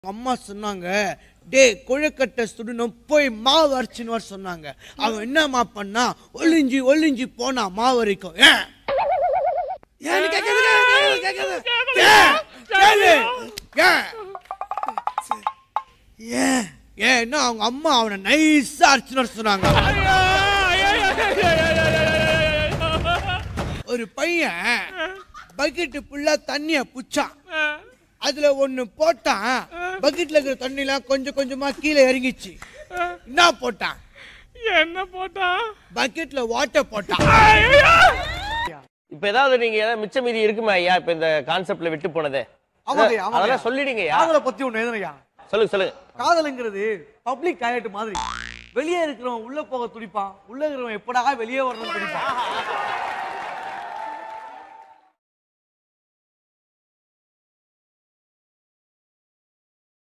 அம்மா சொன்னாங்க, டேய் கொழுக்கட்டை சுடணும் போய் மாவு அரைச்சின்னு வர சொன்னாங்க. அவன் என்னம்மா பண்ணா, ஒளிஞ்சி ஒளிஞ்சி போனா மாவு வரைக்கும். ஏன்னா அவங்க அம்மா அவனை நைஸா அரைச்சின்னு வர சொன்னாங்க. ஒரு பையன் பக்கெட்டு ஃபுல்லா தண்ணிய புச்சான். அதுல ஒண்ணு போட்டான், பக்கெட்ல இருக்கிற தண்ணிலாம் கொஞ்சம் கொஞ்சமா கீழே இறங்கிச்சு. என்ன போட்டான்? என்ன போட்டான்? பக்கெட்ல வாட்டர் போட்டான். இப்ப ஏதாவது நீங்க ஏதாவது மிச்ச மீதி இருக்குமா ஐயா? இப்ப இந்த கான்செப்ட்ல விட்டு போனதே அதெல்லாம் சொல்லிடுங்க. காதலை பத்தி ஒண்ணு எதுனையா? சொல்லுங்க. காதலுங்கிறது பப்ளிக் டாய்லெட் மாதிரி. வெளியே இருக்கிறவன் உள்ள போக துடிப்பான், உள்ள இருக்கிறவன் எப்படா வெளியே வரணும்னு துடிப்பான்.